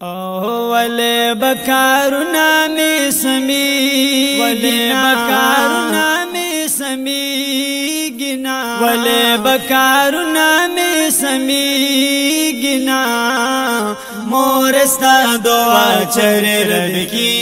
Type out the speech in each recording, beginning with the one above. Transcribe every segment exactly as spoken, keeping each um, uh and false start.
ولے بکارنا می سمی ولے بکارنا می سمی گنا ولے بکارنا می سمی گنا مورستا دعا چر رد کی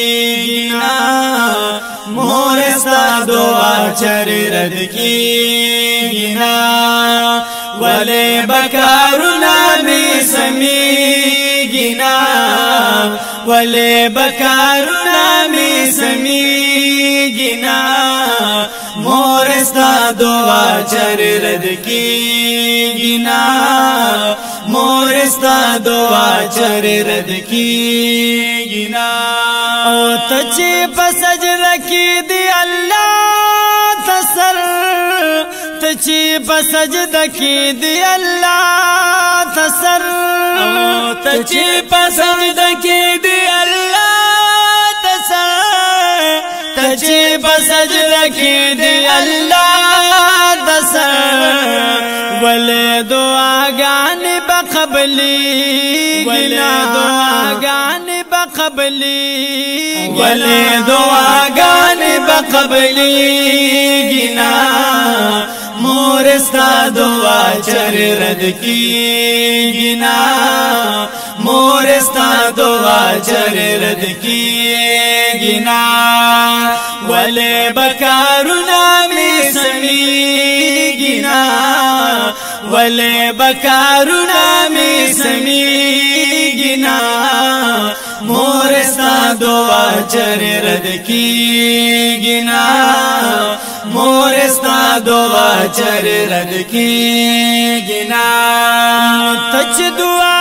گنا مورستا دعا چر رد کی گنا ولے بکارنا می سمی گنا ولے بکارنا می سمی گنا مورستا دعا چر رد کی گنا مورستا دعا چر رد کی گنا او تچی پسجر کی دی اللہ تسر تچی پسجد کی دی اللہ تسر تچی پسجد کی دی اللہ تسر تچی پسجد کی دی اللہ تسر ولے دعا گان بقبلی ولے دعا گان بقبلی ولے دعا گان بقبلی گنا مورستا دعا چر رد کی گنا مورستا دعا چر رد کی گنا ولے بکارنا می سمی گنا ولے بکارنا می سمی گنا مورستا دعا چر رد کی گنا مورستا دعا چر رد کی گنا تچ دعا